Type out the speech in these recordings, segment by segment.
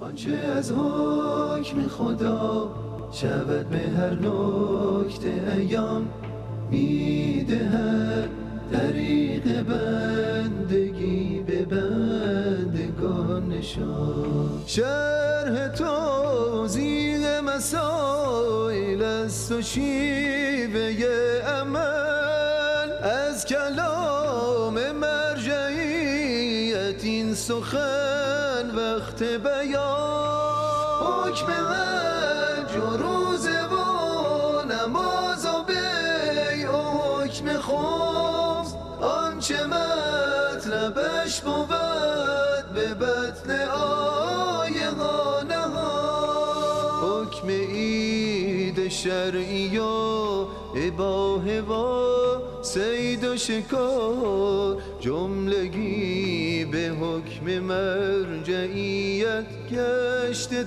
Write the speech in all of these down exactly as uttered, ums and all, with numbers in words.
آنچه از حکم خدا شود به هر نکته ایام میدهد طریق بندگی به بندگان نشان. شرح توضیح مسائل است و شیوه عمل از کلام مرجعیت این سخن وقت بیان. حکم حج و روزه و نماز و بیع و حکم خمس آنچه مطلبش بود به بطن آیه ها نهان. حکم عید شرعی و اباحه و صید و شکار جملگی به حکم مرجعیت گشت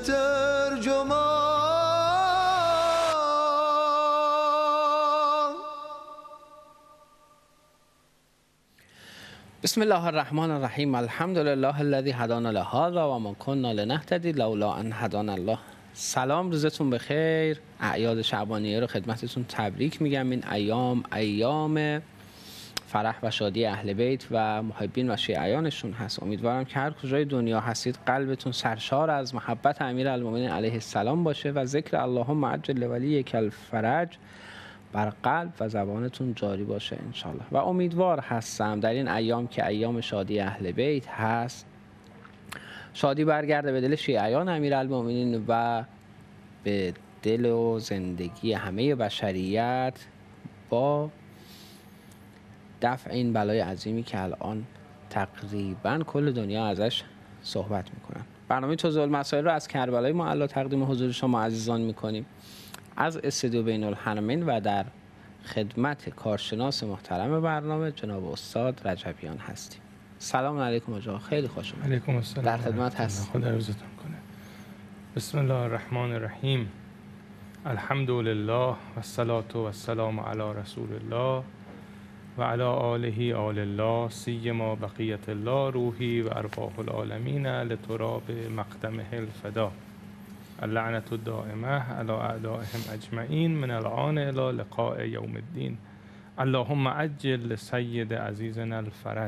ترجمان. بسم الله الرحمن الرحیم. الحمد لله الذی هدانا لهذا و ما كنا لنهتدی لولا ان هدانا الله. سلام، روزتون بخیر. اعیاد شعبانیه رو خدمتتون تبریک میگم. این ایام ایام فرح و شادی اهل بیت و محبین و شیعیانشون هست. امیدوارم که هر کجای دنیا هستید قلبتون سرشار از محبت امیرالمومنین علیه السلام باشه و ذکر اللهم عجل لولیک الفرج بر قلب و زبانتون جاری باشه انشالله. و امیدوار هستم در این ایام که ایام شادی اهل بیت هست، شادی برگرده به دل شیعیان امیرالمومنین و به دل و زندگی همه بشریت با دفع این بلای عظیمی که الان تقریبا کل دنیا ازش صحبت میکنن. برنامه توضیح المسائل رو از کربلای معلی تقدیم حضور شما عزیزان میکنیم از استودیو بین الحرمین و در خدمت کارشناس محترم برنامه جناب استاد رجبیان هستیم. سلام علیکم آقا، خیلی خوش اومدید. علیکم السلام. در خدمت هست. خدا روزتون کنه. بسم الله الرحمن الرحیم. الحمد لله و الصلاة و السلام علی رسول الله و علی آله آل الله سیما بقیت الله روحی و ارواح العالمین لتراب مقدمه الفدا. اللعنة الدائمه علی اعدائهم اجمعین من الان الی لقاء یوم الدین. اللهم عجل لسید عزیزنا الفرج.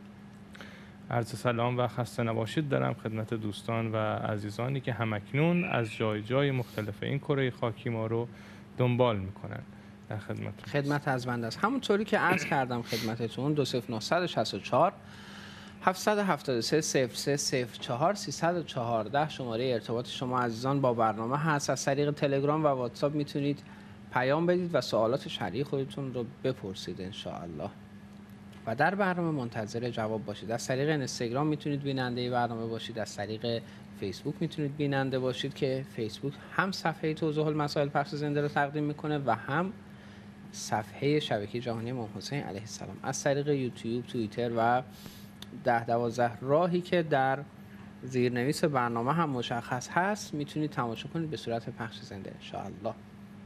عرض سلام و خسته نباشید دارم خدمت دوستان و عزیزانی که همکنون از جای جای مختلف این کره خاکی ما رو دنبال میکنن. در خدمت خدمت از بنده است. همونطوری که عرض کردم خدمتتون دو صفر نه شش چهار هفت هفت سه صفر سه صفر چهار سیصد و چهارده شماره ارتباط شما عزیزان با برنامه هست. از طریق تلگرام و واتساپ میتونید پیام بدید و سوالات شرعی خودتون رو بپرسید ان شاء الله و در برنامه منتظر جواب باشید. از طریق اینستاگرام میتونید بیننده برنامه باشید، از طریق فیسبوک میتونید بیننده باشید که فیسبوک هم صفحه توضیح المسائل پخش زنده رو تقدیم میکنه و هم صفحه شبکه جهانی امام حسین علیه السلام. از طریق یوتیوب، توییتر و ده دوازده راهی که در زیرنویس برنامه هم مشخص هست میتونید تماشا کنید به صورت پخش زنده ان شاء الله.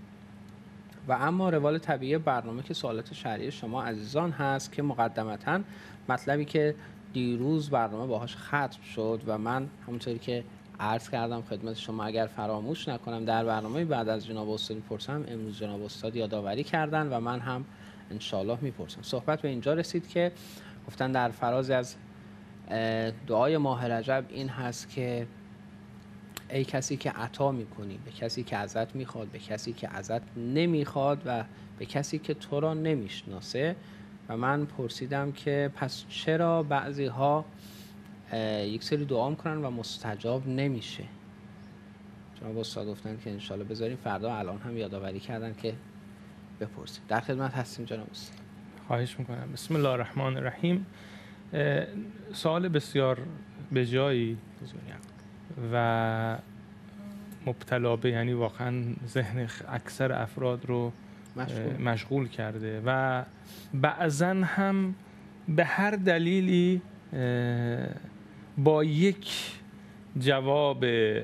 و اما روال طبیعی برنامه که سوالات شرعی شما عزیزان هست که مقدمتاً مطلبی که دیروز برنامه باهاش ختم شد و من همونطوری که عرض کردم خدمت شما اگر فراموش نکنم در برنامه بعد از جناب استاد میپرسم، امروز جناب استاد یادآوری کردن و من هم انشالله میپرسم. صحبت به اینجا رسید که گفتن در فراز از دعای ماه رجب این هست که ای کسی که عطا میکنی به کسی که ازت میخواد، به کسی که ازت نمیخواد و به کسی که تو را نمیشناسه. و من پرسیدم که پس چرا بعضی ها یک سری دعا میکنن و مستجاب نمیشه؟ جناب استاد گفتن که انشالله بذاریم فردا. الان هم یادآوری کردن که بپرسیم. در خدمت هستیم جناب استاد. خواهش میکنم. بسم الله الرحمن الرحیم. سوال بسیار به جایی و مبتلا به، یعنی واقعا ذهن اکثر افراد رو مشغول, مشغول کرده و بعضا هم به هر دلیلی با یک جواب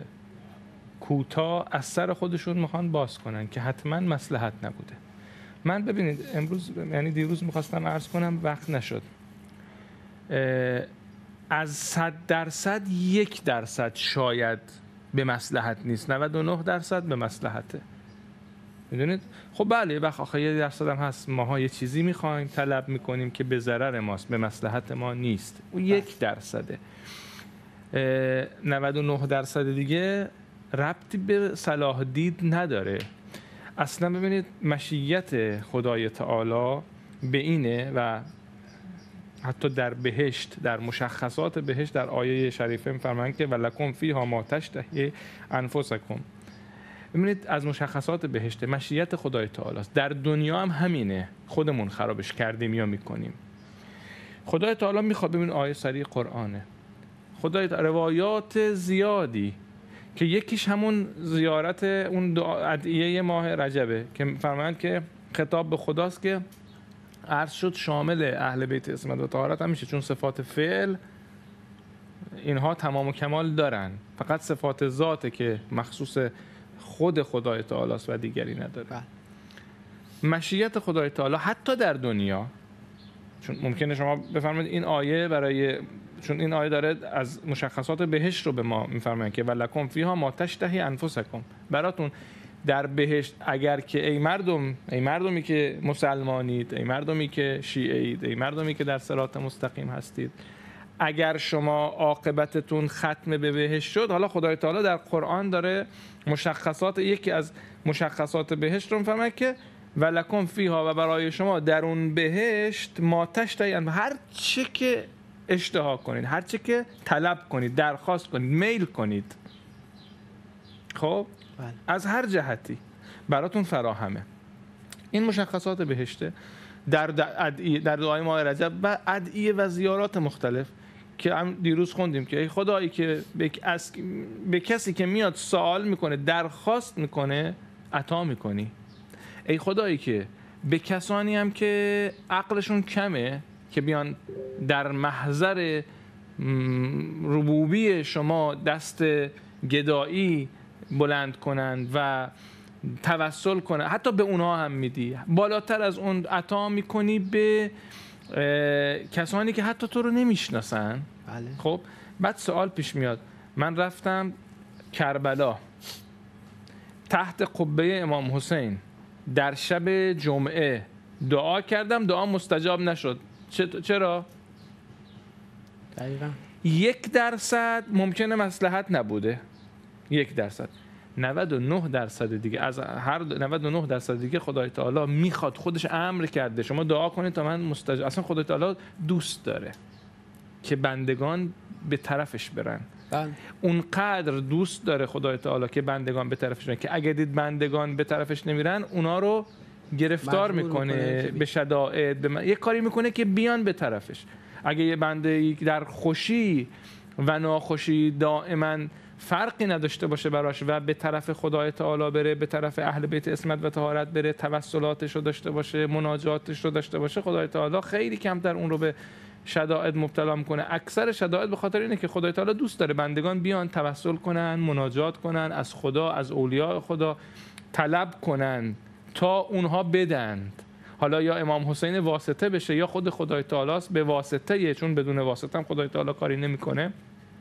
کوتاه از سر خودشون میخوان باز کنن که حتما مصلحت نبوده. من ببینید امروز، یعنی دیروز میخواستم عرض کنم وقت نشد. از صد درصد یک درصد شاید به مصلحت نیست، نود و نه درصد به مصلحته. میدونید؟ خب بله وقت آخه یه درصد هم هست ماها یه چیزی میخوایم طلب میکنیم که به ضرر ماست، به مصلحت ما نیست، اون یک درصده. نود و نه درصد دیگه ربطی به صلاح دید نداره. اصلا ببینید مشیت خدای تعالی به اینه و حتی در بهشت، در مشخصات بهشت در آیه شریفه می‌فرمایند که ولکم فیها ما تشتهی انفسکم. ببینید از مشخصات بهشت مشیت خدای تعالی است. در دنیا هم همینه، خودمون خرابش کردیم یا میکنیم. خدای تعالی میخواد، ببین آیه صریح قرآنه، خدای تعالی روایات زیادی که یکیش همون زیارت اون ادعیه ماه رجبه که فرمایند که خطاب به خداست که عرض شد شامل اهل بیت عصمت و طهارت هم میشه، چون صفات فعل اینها تمام و کمال دارن، فقط صفات ذاته که مخصوص خود خدای تعالی است و دیگری نداره. مشیت خدای تعالی حتی در دنیا، چون ممکنه شما بفرمایید این آیه برای، چون این آیه داره از مشخصات بهشت رو به ما میفرمایند که ولکم فیها ما تشتهی انفسکم، براتون در بهشت اگر که ای مردم، ای مردمی که مسلمانید، ای مردمی که شیعه اید، ای مردمی که در صراط مستقیم هستید، اگر شما عاقبتتون ختم به بهشت شد، حالا خدای تعالی در قرآن داره مشخصات، یکی از مشخصات بهشت رو میفرمه که ولکم فیها و برای شما در اون بهشت ما تشتهی، هر چه که اشتها کنید، هر چه که طلب کنید، درخواست کنید، میل کنید، خب بله. از هر جهتی براتون فراهمه. این مشخصات بهشته در ادعیه، در دعای ماه رجب و ادعیه و زیارات مختلف که هم دیروز خوندیم که ای خدایی که به, از... به کسی که میاد سوال میکنه، درخواست میکنه، عطا میکنی. ای خدایی که به کسانی هم که عقلشون کمه که بیان در محضر ربوبی شما دست گدایی بلند کنند و توسل کنند، حتی به اونها هم میدی، بالاتر از اون عطا میکنی به کسانی که حتی تو رو نمیشناسن. بله. خب بعد سوال پیش میاد، من رفتم کربلا تحت قبه امام حسین در شب جمعه دعا کردم، دعا مستجاب نشد، چرا؟ دقیقا یک درصد ممکنه مصلحت نبوده، یک درصد. نود و نه درصد دیگه از هر نود و نه درصد دیگه خدای تعالی میخواد، خودش امر کرده شما دعا کنید تا من مستجاب. اصلا خدای تعالی دوست داره که بندگان به طرفش برن. بله. اونقدر دوست داره خدای تعالی که بندگان به طرفش برن که اگه دید بندگان به طرفش نمیرن اونا رو گرفتار میکنه به شدائد، به من... یه کاری میکنه که بیان به طرفش. اگه یه بنده در خوشی و ناخوشی دائما فرقی نداشته باشه براش و به طرف خدای تعالی بره، به طرف اهل بیت عصمت و طهارت بره، توسلاتش رو داشته باشه، مناجاتش رو داشته باشه، خدای تعالی خیلی کمتر اون رو به شدائد مبتلا میکنه. اکثر شدائد به خاطر اینه که خدای تعالی دوست داره بندگان بیان توسل کنن، مناجات کنن، از خدا، از اولیاء خدا طلب کنن تا اونها بدند. حالا یا امام حسین واسطه بشه یا خود خدای تعالی است به واسطه یه، چون بدون واسطه هم خدای تعالی کاری نمیکنه.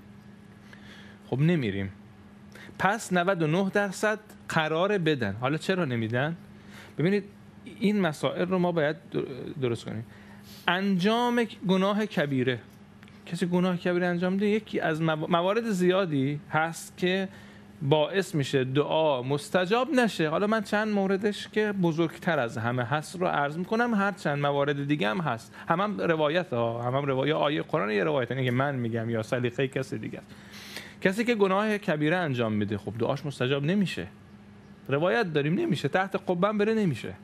خب نمیریم. پس نود و نه درصد قرار بدن. حالا چرا نمیدن؟ ببینید این مسائل رو ما باید درست کنیم. انجام گناه کبیره، کسی گناه کبیره انجام ده، یکی از موارد زیادی هست که باعث میشه دعا مستجاب نشه. حالا من چند موردش که بزرگتر از همه هست رو عرض میکنم، هر چند موارد دیگه هم هست، هم هم روایت ها، هم هم روایت آیه قرآن، یه روایت اینه که من میگم یا سلیقه کسی دیگه است. کسی که گناه کبیره انجام میده خب دعاش مستجاب نمیشه، روایت داریم نمیشه، تحت قبه بره نمیشه.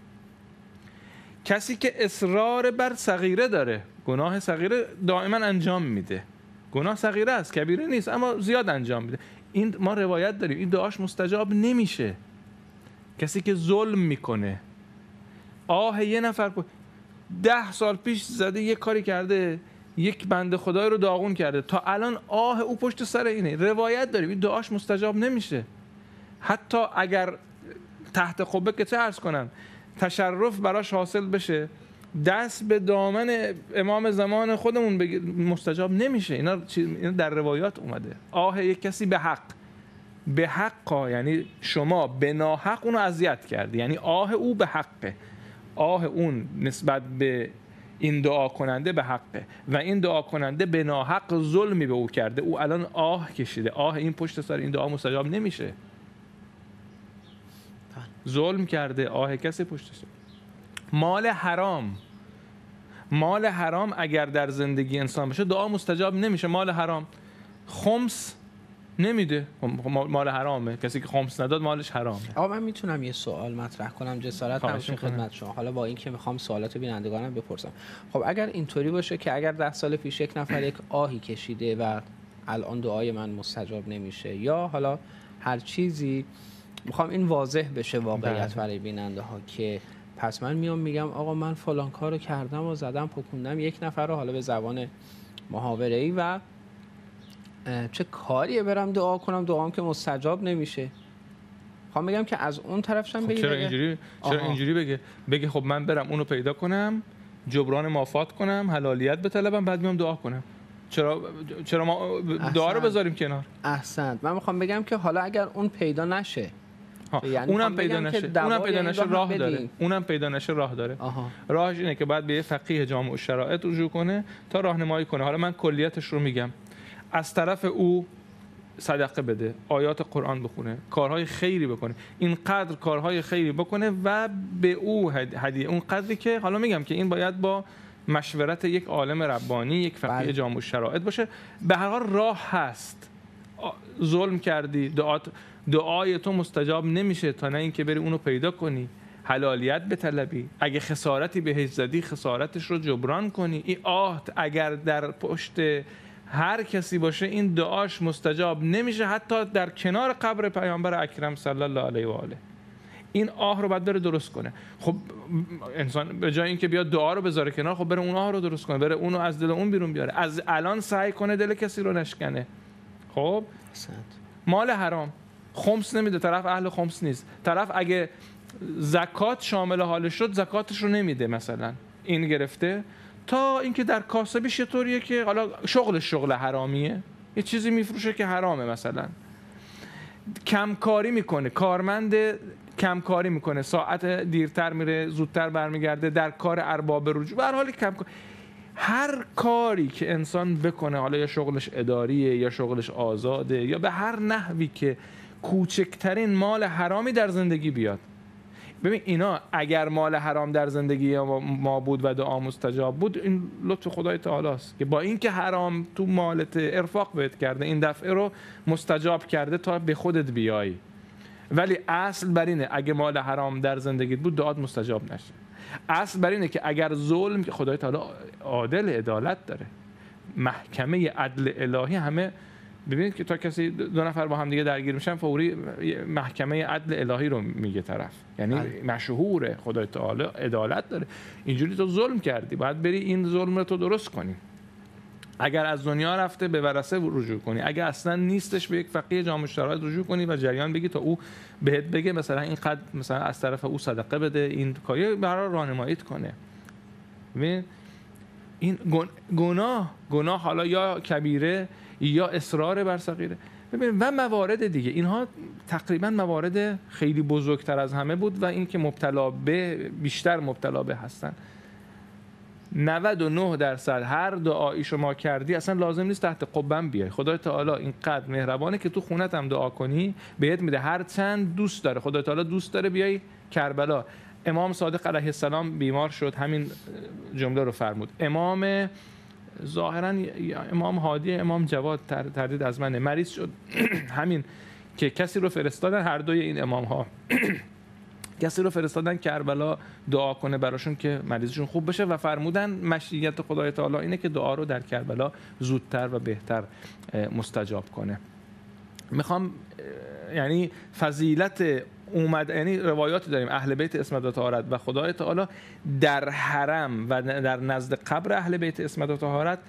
کسی که اصرار بر صغیره داره، گناه صغیره دائما انجام میده، گناه صغیره است کبیره نیست اما زیاد انجام میده، این ما روایت داریم این دعاش مستجاب نمیشه. کسی که ظلم میکنه، آه یه نفر ده سال پیش زده یه کاری کرده، یک بنده خدای رو داغون کرده، تا الان آه او پشت سر اینه، روایت داریم این دعاش مستجاب نمیشه. حتی اگر تحت قبه که چه عرض کنم تشرف براش حاصل بشه دست به دامن امام زمان خودمون بگیر مستجاب نمیشه. اینا, اینا در روایات اومده. آه یک کسی به حق، به حق یعنی شما به ناحق اونو اذیت کردی، یعنی آه او به حقه، آه اون نسبت به این دعا کننده به حقه و این دعا کننده به ناحق ظلمی به او کرده، او الان آه کشیده، آه این پشت سر این دعا مستجاب نمیشه. ظلم کرده، آه کسی پشت سر. مال حرام، مال حرام اگر در زندگی انسان باشه دعا مستجاب نمیشه. مال حرام خمس نمیده، مال حرامه، کسی که خمس نداد مالش حرامه. آقا من میتونم یه سوال مطرح کنم جسارت نباشه خدمت شما، حالا با این که میخوام سوالات بینندگانم بپرسم. خب اگر اینطوری باشه که اگر ده سال پیش یک نفر یک آهی کشیده و الان دعای من مستجاب نمیشه یا حالا هر چیزی، میخوام این واضح بشه واقعیت برای بیننده ها که پس من میام میگم آقا من فلان کارو کردم و زدم پکوندم یک نفر رو، حالا به زبان محاوره‌ای، و چه کاریه برم دعا کنم، دعام که مستجاب نمیشه. خواهم بگم که از اون طرفشم خب بگی چرا اینجوری چرا اینجوری بگه بگه خب من برم اونو پیدا کنم، جبران مافات کنم، حلالیت بطلبم، بعد میام دعا کنم. چرا چرا ما دعا رو بذاریم کنار؟ احسنت. من میخوام بگم که حالا اگر اون پیدا نشه، یعنی اونم پیدا نشه، اونم پیدا نشه راه داره، اونم پیدا نشه راه داره. آها. راهش اینه که باید به یه فقیه جامع الشرائع رجوع کنه تا راهنمایی کنه. حالا من کلیتش رو میگم. از طرف او صدقه بده، آیات قرآن بخونه، کارهای خیری بکنه، اینقدر کارهای خیری بکنه و به او هدیه، اون قدری که حالا میگم که این باید با مشورت یک عالم ربانی، یک فقیه جامع الشرائع باشه. به هر حال راه هست. ظلم کردی، دعات دعای تو مستجاب نمیشه تا نه اینکه بری اونو پیدا کنی، حلالیت بطلبی، اگه خسارتی بهش زدی خسارتش رو جبران کنی. این آه اگر در پشت هر کسی باشه این دعاش مستجاب نمیشه، حتی در کنار قبر پیامبر اکرم صلی الله علیه و آله. این آه رو باید بره درست کنه. خب انسان به جای اینکه بیاد دعا رو بذاره کنار، خب بره اون آه رو درست کنه، بره اونو از دل اون بیرون بیاره، از الان سعی کنه دل کسی رو نشکنه. خب مال حرام خمس نمیده، طرف اهل خمس نیست، طرف اگه زکات شامل حالش شد زکاتش رو نمیده، مثلا این گرفته تا اینکه در کاسبش طوریه که حالا شغلش شغل حرامیه، یه چیزی میفروشه که حرامه، مثلا کمکاری میکنه، کارمند کمکاری میکنه، ساعت دیرتر میره زودتر برمیگرده، در کار ارباب رجوع، به هر حال کم هر کاری که انسان بکنه، حالا یا شغلش اداریه یا شغلش آزاده یا به هر نحوی که کوچکترین مال حرامی در زندگی بیاد. ببین اینا اگر مال حرام در زندگی ما بود و دعا مستجاب بود، این لطف خدای تعالی است که با اینکه حرام تو مالت ارفاق بهت کرده، این دفعه رو مستجاب کرده تا به خودت بیایی. ولی اصل بر اینه اگه مال حرام در زندگیت بود دعات مستجاب نشه. اصل بر اینه که اگر ظلم، که خدای تعالی عادل، عدالت داره، محکمه عدل الهی، همه ببینید که تا کسی دو نفر با هم دیگه درگیر میشن فوری محکمه عدل الهی رو میگه طرف، یعنی مشهوره خدای تعالی عدالت داره. اینجوری تو ظلم کردی، باید بری این ظلم رو تو درست کنی. اگر از دنیا رفته به ورثه رجوع کنی، اگر اصلا نیستش به یک فقیه جامع الشرائع رجوع کنی و جریان بگی تا او بهت بگه مثلا اینقدر مثلا از طرف او صدقه بده، این کاری برای راهنماییت کنه. ببین این گناه گناه حالا یا کبیره یا اصرار بر صغیره. ببین و موارد دیگه، اینها تقریبا موارد خیلی بزرگتر از همه بود و این که مبتلا به بیشتر مبتلا به هستن. نود و نه درصد هر دعایی شما کردی اصلا لازم نیست تحت قبم بیای. خدای تعالی اینقدر مهربانه که تو خونت هم دعا کنی بهت میده، هر چند دوست داره. خدای تعالی دوست داره بیای کربلا. امام صادق علیه السلام بیمار شد، همین جمله رو فرمود. امام ظاهرا امام هادی، امام جواد، تردید از منه، مریض شد همین که کسی رو فرستادن، هر دوی این امام ها کسی رو فرستادن کربلا دعا کنه براشون که مریضشون خوب بشه و فرمودن مشیت خدای تعالی اینه که دعا رو در کربلا زودتر و بهتر مستجاب کنه. میخوام یعنی فضیلت اومد، یعنی روایاتی داریم اهل بیت عصمت و طهارت و خدای تعالی در حرم و در نزد قبر اهل بیت عصمت و طهارت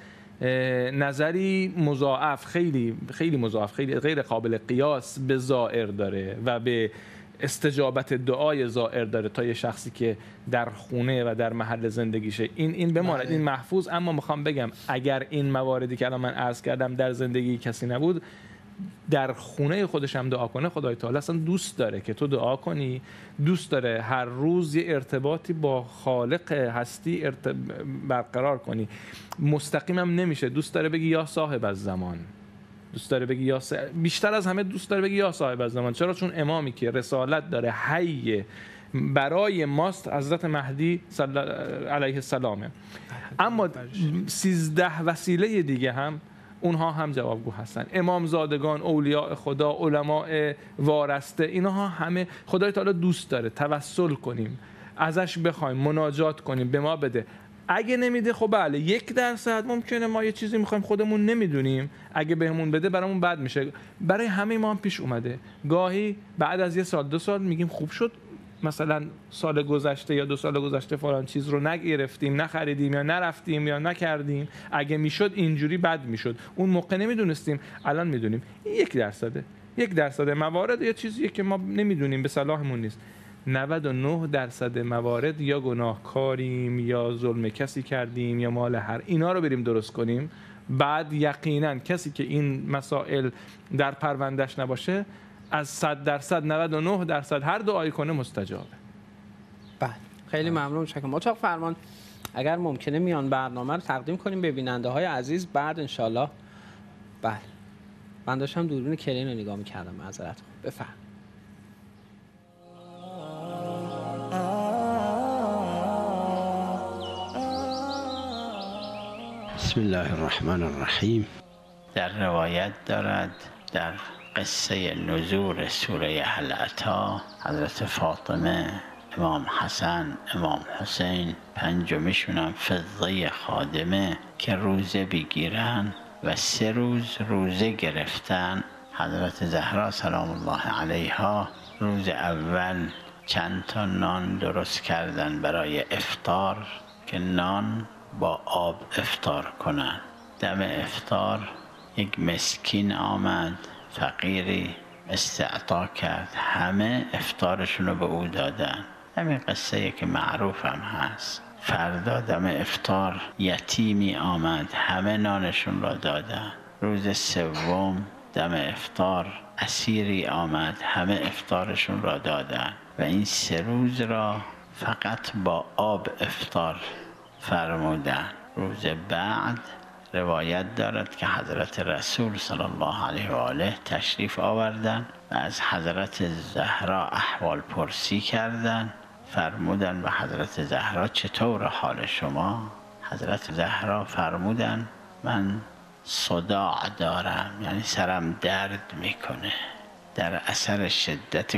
نظری مضاعف، خیلی خیلی مضاعف، خیلی غیر قابل قیاس به زائر داره و به استجابت دعای زائر داره تا یه شخصی که در خونه و در محل زندگیشه. این این بماند، این محفوظ. اما میخوام بگم اگر این مواردی که الان من عرض کردم در زندگی کسی نبود، در خونه خودش هم دعا کنه، خدای تعالی اصلا دوست داره که تو دعا کنی، دوست داره هر روز یه ارتباطی با خالق هستی ارت... برقرار کنی. مستقیم هم نمیشه، دوست داره بگی یا صاحب الزمان، دوست داره بگی یا س... بیشتر از همه دوست داره بگی یا صاحب الزمان. چرا؟ چون امامی که رسالت داره، حی برای ماست، حضرت مهدی صلی علیه السلامه. اما سیزده وسیله دیگه هم اونها هم جوابگو هستن. امامزادگان، اولیاء خدا، علماء وارسته، اینها همه خدای تعالی دوست داره توسل کنیم، ازش بخوایم، مناجات کنیم، به ما بده. اگه نمیده خب بله، یک درصد ممکنه ما یه چیزی میخوایم خودمون نمیدونیم، اگه بهمون بده برامون بد میشه. برای همه ما هم پیش اومده، گاهی بعد از یه سال دو سال میگیم خوب شد مثلا سال گذشته یا دو سال گذشته فلان چیز رو نگرفتیم، نخریدیم یا نرفتیم یا نکردیم، اگه میشد اینجوری بد میشد. اون موقع نمیدونستیم، الان میدونیم. یک درصده، یک درصد موارد یه چیزیه که ما نمیدونیم، به صلاحمون نیست. نود و نه درصد موارد یا گناهکاریم یا ظلم کسی کردیم یا مال هر، اینا رو بریم درست کنیم. بعد یقینا کسی که این مسائل در پروندهش نباشه، از صد درصد نود و نه درصد هر دعایی کنه مستجابه. بله، خیلی ممنون. شکرم. اتاق فرمان اگر ممکنه میان برنامه رو تقدیم کنیم به بیننده های عزیز، بعد انشالله. بله، من داشتم دوربین کلین رو نگاه میکردم، معذرت. بفرم. بسم الله الرحمن الرحیم. در روایت دارد در قصه نزول سوره هل اتی، حضرت فاطمه، امام حسن، امام حسین، پنجمیشون فضه خادمه که روزه بگیرن و سه روز روزه گرفتن. حضرت زهرا سلام الله علیها روز اول چند تا نان درست کردن برای افطار که نان با آب افطار کنن. دم افطار یک مسکین آمد، فقیری استعطا کرد، همه افطارشون رو به او دادن. همین قصه که معروف هم هست. فردا دم افطار یتیمی آمد، همه نانشون را دادن. روز سوم دم افطار اسیری آمد، همه افطارشون را دادن و این سه روز را فقط با آب افطار فرمودن. روز بعد روایت دارد که حضرت رسول صلی الله علیه و آله تشریف آوردن و از حضرت زهرا احوال پرسی کردن. فرمودن به حضرت زهرا چطور حال شما؟ حضرت زهرا فرمودن من صداع دارم، یعنی سرم درد میکنه. در اثر شدت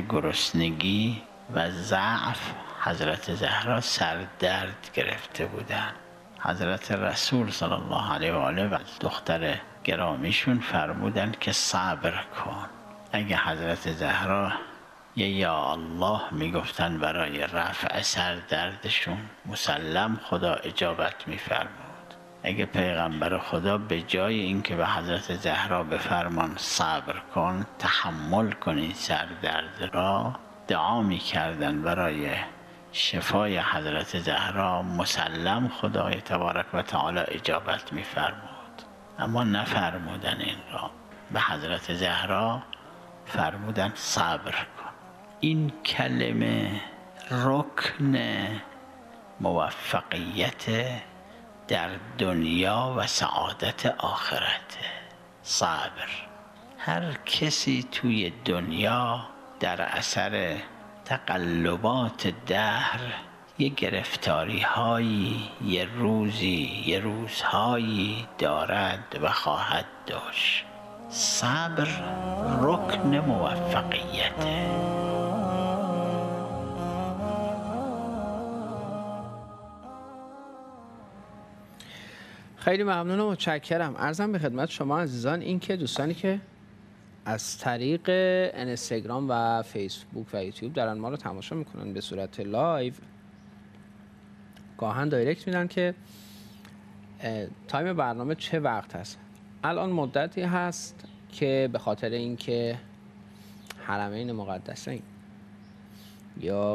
گرسنگی و ضعف حضرت زهرا سر درد گرفته بودن. حضرت رسول صلی الله علیه و آله و دختر گرامیشون فرمودن که صبر کن. اگه حضرت زهرا یه یا الله میگفتن برای رفع سر دردشون، مسلم خدا اجابت میفرمود. اگه پیغمبر خدا به جای اینکه به حضرت زهرا بفرمان صبر کن، تحمل کن این سر درد را، دعا میکردن برای شفای حضرت زهرا، مسلم خدای تبارک و تعالی اجابت میفرمود. اما نفرمودن این را. به حضرت زهرا فرمودن صبر کن. این کلمه رکن موفقیت در دنیا و سعادت آخرت. صبر. هر کسی توی دنیا در اثر تقلبات دهر یه گرفتاری هایی، یه روزی، یه روزهایی دارد و خواهد داشت. صبر رکن موفقیته. خیلی ممنون و متشکرم. عرضم به خدمت شما عزیزان این که دوستانی که از طریق اینستاگرام و فیسبوک و یوتیوب دارن ما رو تماشا میکنن به صورت لایو، گاهن دایرکت میدن که تایم برنامه چه وقت هست. الان مدتی هست که به خاطر اینکه حرمین مقدسین یا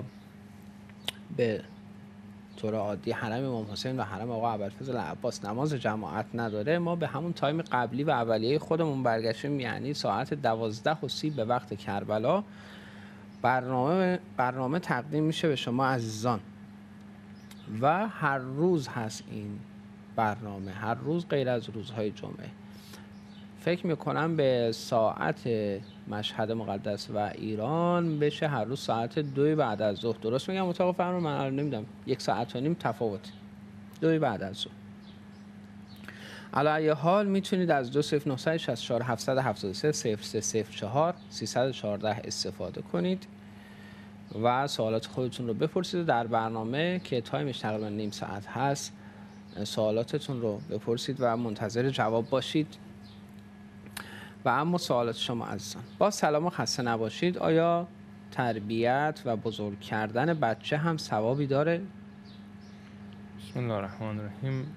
به طور عادی حرم امام حسین و حرم آقا ابوالفضل عباس نماز جماعت نداره، ما به همون تایم قبلی و اولیه خودمون برگشتیم، یعنی ساعت دوازده و سی به وقت کربلا برنامه برنامه تقدیم میشه به شما عزیزان و هر روز هست این برنامه، هر روز غیر از روزهای جمعه. فکر میکنم به ساعت مشهد مقدس و ایران بشه هر روز ساعت دوی بعد از ظهر. درست میگم اتاق فرمان؟ من الان نمیدونم، یک ساعت و نیم تفاوت، دوی بعد از ظهر. علی ای حال میتونید از دو صفر نه شش چهار هفت هفت سه صفر سه صفر چهار سیصد و چهارده استفاده کنید و سوالات خودتون رو بپرسید. در برنامه که تایمش تقریبا نیم ساعت هست سوالاتتون رو بپرسید و منتظر جواب باشید. و اما سوالات شما عزیزان، با سلام و خسته نباشید. آیا تربیت و بزرگ کردن بچه هم ثوابی داره؟ بسم الله الرحمن الرحیم.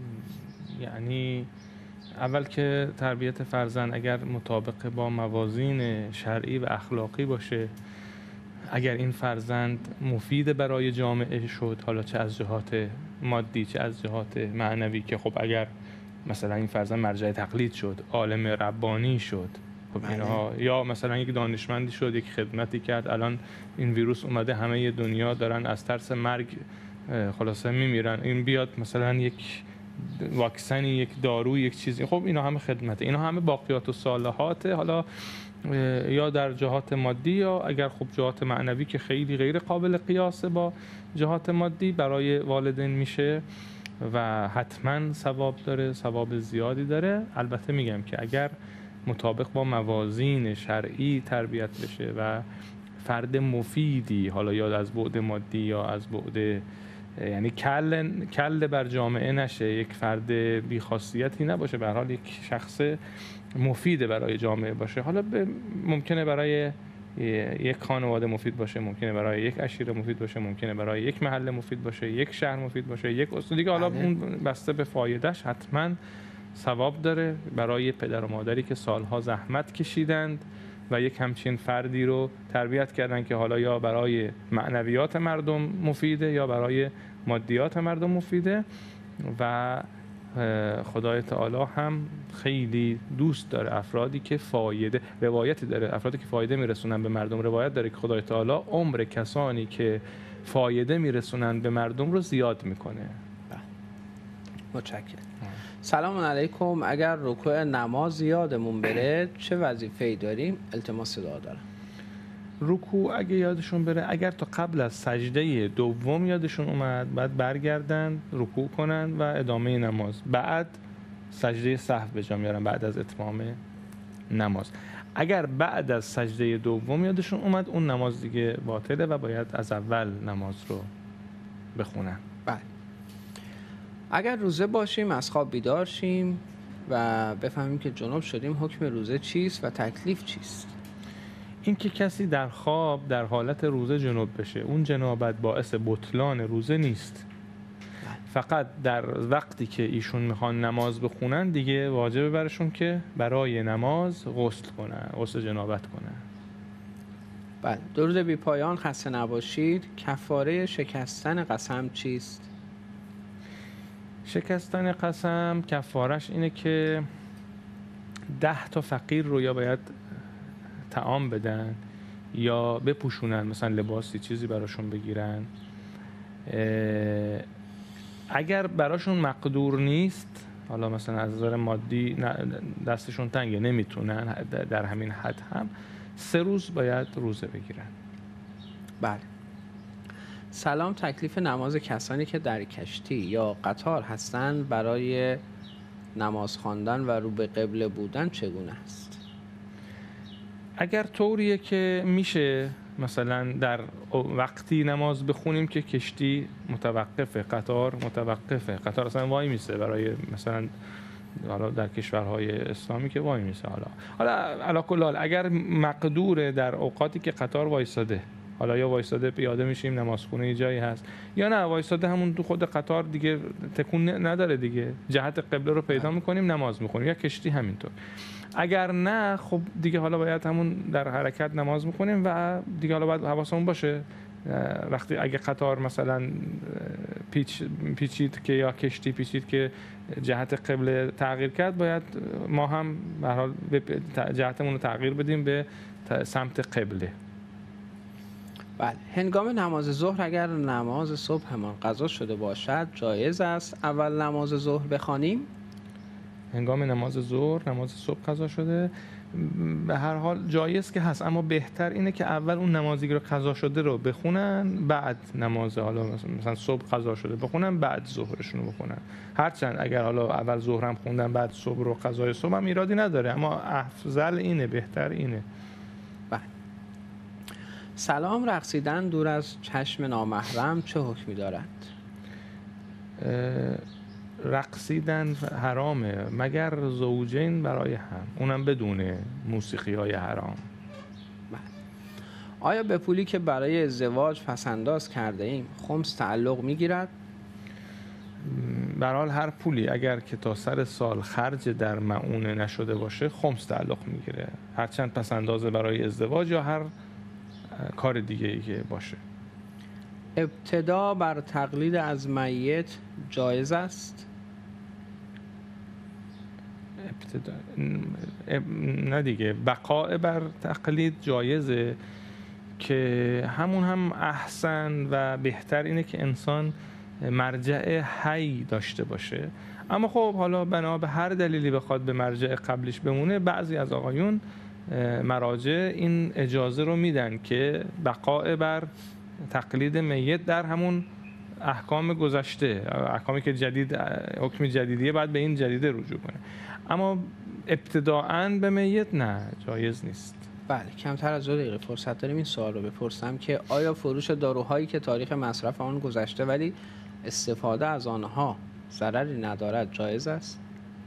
یعنی اول که تربیت فرزند اگر مطابق با موازین شرعی و اخلاقی باشه، اگر این فرزند مفید برای جامعه شد، حالا چه از جهات مادی چه از جهات معنوی، که خب اگر مثلا این فرزند مرجع تقلید شد، عالم ربانی شد، خب اینها، یا مثلا یک دانشمندی شد، یک خدمتی کرد، الان این ویروس اومده همه دنیا دارن از ترس مرگ خلاصه میمیرن، این بیاد مثلا یک واکسنی، یک دارو، یک چیزی، خب اینا همه خدمته، اینا همه باقیات و صالحاته، حالا یا در جهات مادی یا اگر خب جهات معنوی که خیلی غیر قابل قیاسه با جهات مادی برای والدین میشه و حتما ثواب داره، ثواب زیادی داره. البته میگم که اگر مطابق با موازین شرعی تربیت بشه و فرد مفیدی، حالا یا از بعد مادی یا از بعد، یعنی کل کل بر جامعه نشه، یک فرد بی‌خاصیتی نباشه، به هر حال یک شخص مفید برای جامعه باشه. حالا ممکنه برای یک خانواده مفید باشه، ممکنه برای یک عشیره مفید باشه، ممکنه برای یک محله مفید باشه، یک شهر مفید باشه، یک استان دیگه، حالا اون بسته به فایدهش حتما ثواب داره برای پدر و مادری که سالها زحمت کشیدند و یک همچین فردی رو تربیت کردن که حالا یا برای معنویات مردم مفیده یا برای مادیات مردم مفیده. و خدای تعالی هم خیلی دوست داره افرادی که فایده، روایتی داره افرادی که فایده میرسونن به مردم، روایت داره که خدای تعالی عمر کسانی که فایده میرسونن به مردم رو زیاد میکنه. متشکرم. سلام علیکم، اگر رکوع نماز یادمون بره چه وظیفه‌ای داریم؟ التماس دعا دارم. رکوع اگه یادشون بره، اگر تا قبل از سجده دوم یادشون اومد، بعد برگردن رکوع کنن و ادامه نماز، بعد سجده سهو به جا میارن بعد از اتمام نماز. اگر بعد از سجده دوم یادشون اومد، اون نماز دیگه باطله و باید از اول نماز رو بخونن. بله. اگر روزه باشیم، از خواب بیدار شیم و بفهمیم که جنوب شدیم، حکم روزه چیست و تکلیف چیست؟ این که کسی در خواب در حالت روزه جنوب بشه، اون جنابت باعث بطلان روزه نیست. فقط در وقتی که ایشون میخوان نماز بخونن دیگه واجبه برشون که برای نماز غسل کنن، غسل جنابت کنن. بله. درود بی پایان، خسته نباشید. کفاره شکستن قسم چیست؟ شکستن قسم کفارش اینه که ده تا فقیر رو یا باید طعام بدن یا بپوشونن، مثلا لباسی چیزی براشون بگیرن. اگر براشون مقدور نیست، حالا مثلا از نظر مادی دستشون تنگه نمیتونن در همین حد، هم سه روز باید روزه بگیرن. بله. سلام، تکلیف نماز کسانی که در کشتی یا قطار هستند برای نماز خواندن و رو به قبله بودن چگونه است؟ اگر طوریه که میشه مثلا در وقتی نماز بخونیم که کشتی متوقفه، قطار متوقفه، قطار اصلا وای میسه برای مثلا حالا در کشورهای اسلامی که وای میسه، حالا حالا علا کل حال اگر مقدوره در اوقاتی که قطار وایساده، حالا یا وایساده پیاده میشیم نمازخونه جایی هست، یا نه وایساده همون تو خود قطار دیگه تکون نداره دیگه، جهت قبله رو پیدا میکنیم نماز میخونیم، یا کشتی همینطور. اگر نه خب دیگه حالا باید همون در حرکت نماز میخونیم و دیگه حالا باید حواسمون باشه وقتی اگه قطار مثلا پیچ پیچید که یا کشتی پیچید که جهت قبله تغییر کرد، باید ما هم به هر حال جهتمون رو تغییر بدیم به سمت قبله. بله. هنگام نماز ظهر اگر نماز صبحمان قضا شده باشد جایز است اول نماز ظهر بخوانیم؟ هنگام نماز ظهر نماز صبح قضا شده به هر حال جایز که هست، اما بهتر اینه که اول اون نمازی که قضا شده رو بخونن، بعد نماز حالا مثلا صبح قضا شده بخونن، بعد ظهرشون رو بخونن. هرچند اگر حالا اول ظهر هم خوندن بعد صبح رو قضای صبح هم ایرادی نداره، اما افضل اینه، بهتر اینه. بله. سلام، رقصیدن دور از چشم نامحرم چه حکمی دارد؟ رقصیدن حرامه مگر زوجین برای هم، اونم بدون موسیقی های حرام. آیا به پولی که برای ازدواج پسنداز کرده ایم خمس تعلق میگیرد؟ به هر حال هر پولی اگر که تا سر سال خرج در معونه نشده باشه خمس تعلق میگیره، هرچند پسنداز برای ازدواج یا هر کار دیگه ای که باشه. ابتدا بر تقلید از میت جایز است؟ ابتدا نه دیگه، بقاء بر تقلید جایزه که همون هم احسن و بهتر اینه که انسان مرجع حی داشته باشه. اما خب حالا بنا به هر دلیلی بخواد به مرجع قبلش بمونه، بعضی از آقایون مراجع این اجازه رو میدن که بقاء بر تقلید میت در همون احکام گذشته، احکامی که جدید حکم جدیدیه بعد به این جدیده رجوع کنه، اما ابتداءً به میت نه، جایز نیست. بله. کمتر از دو دقیقه فرصت داریم این سوال رو بپرسم که آیا فروش داروهایی که تاریخ مصرف آن گذشته ولی استفاده از آنها ضرری ندارد جایز است؟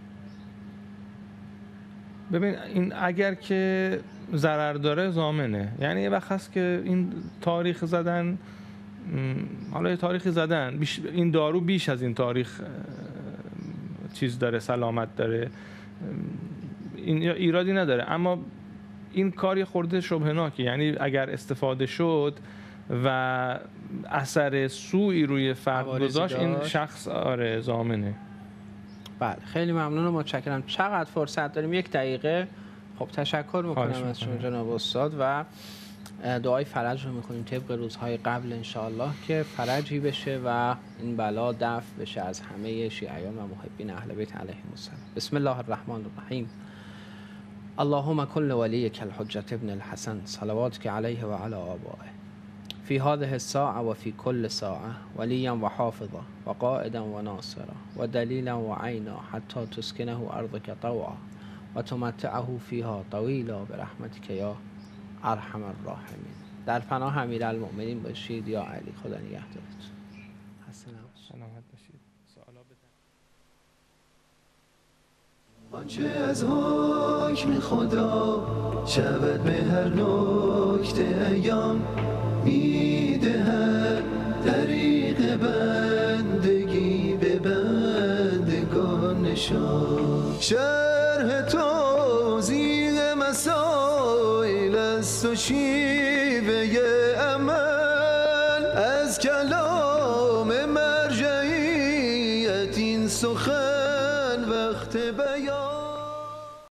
ببین این اگر که ضرر داره ضامنه، یعنی یه وقت هست که این تاریخ زدن، حالا یه تاریخی زدن بیش این دارو بیش از این تاریخ چیز داره، سلامت داره، این ایرادی نداره، اما این کاری خورده شبهناکی، یعنی اگر استفاده شد و اثر سوئی روی فرد گذاشت این شخص آره ضامنه. بله. خیلی ممنون و متشکرم. چقدر فرصت داریم؟ یک دقیقه. خب تشکر میکنم از شما جناب استاد و دعای فرج رو میکنیم طبق روزهای قبل انشاءالله که فرجی بشه و این بلا دفع بشه از همه شیعیان و محبین اهل بیت علیهم السلام. بسم الله الرحمن الرحیم. اللهم كل وليك الحجة ابن الحسن صلواتك عليه وعلى آبائه في هذه الساعة وفي كل ساعة وليا وحافظا وقائدا وناصرا ودليلا وعينا حتى تسكنه أرضك طوعا وتمتعه فيها طويلا برحمتك يا ارحم الراحمین. در پناه امیرالمؤمنین باشید یا علی. خدا نگهدارتون. سلامت باشید. سوالا بدن. آنچه از حکم خدا شود به هر نکته ایام میدهد طریق بندگی به بندگان نشان. شرح توضیح مسائل است و شیوه عمل از کلام مرجعیت این سخن